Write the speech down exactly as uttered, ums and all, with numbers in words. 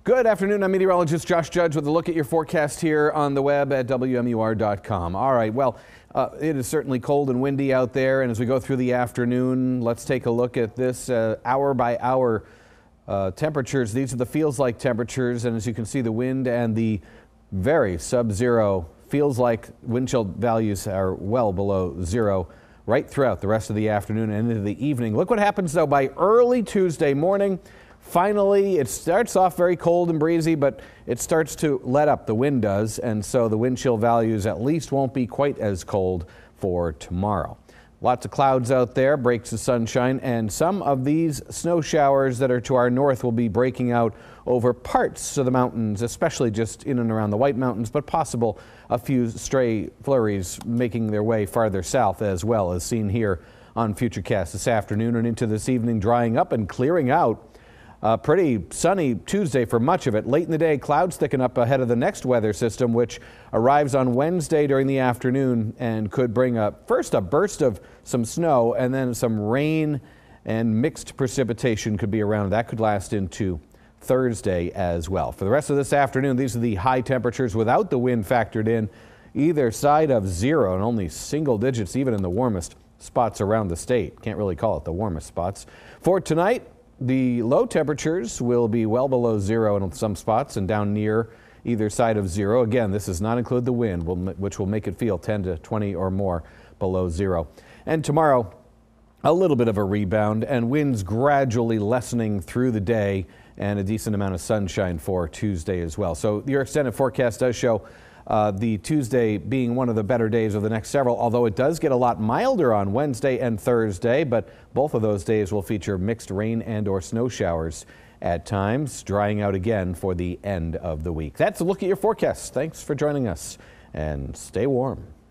Good afternoon. I'm meteorologist Josh Judge with a look at your forecast here on the web at W M U R dot com. All right, well, uh, it is certainly cold and windy out there, and as we go through the afternoon, let's take a look at this uh, hour by hour uh, temperatures. These are the feels like temperatures, and as you can see, the wind and the very sub-zero feels like wind chill values are well below zero right throughout the rest of the afternoon and into the evening. Look what happens, though, by early Tuesday morning. Finally, it starts off very cold and breezy, but it starts to let up. The wind does, and so the wind chill values at least won't be quite as cold for tomorrow. Lots of clouds out there, breaks of sunshine, and some of these snow showers that are to our north will be breaking out over parts of the mountains, especially just in and around the White Mountains, but possible a few stray flurries making their way farther south as well, as seen here on Futurecast this afternoon and into this evening, drying up and clearing out. Uh, pretty sunny Tuesday for much of it. Late in the day, clouds thicken up ahead of the next weather system, which arrives on Wednesday during the afternoon and could bring a, first a burst of some snow and then some rain and mixed precipitation could be around. That could last into Thursday as well. For the rest of this afternoon, these are the high temperatures without the wind factored in, either side of zero and only single digits even in the warmest spots around the state. Can't really call it the warmest spots. For tonight, the low temperatures will be well below zero in some spots and down near either side of zero. Again, this does not include the wind, which will make it feel ten to twenty or more below zero. And tomorrow, a little bit of a rebound and winds gradually lessening through the day and a decent amount of sunshine for Tuesday as well. So your extended forecast does show Uh, the Tuesday being one of the better days of the next several, although it does get a lot milder on Wednesday and Thursday, but both of those days will feature mixed rain and or snow showers at times, drying out again for the end of the week. That's a look at your forecast. Thanks for joining us and stay warm.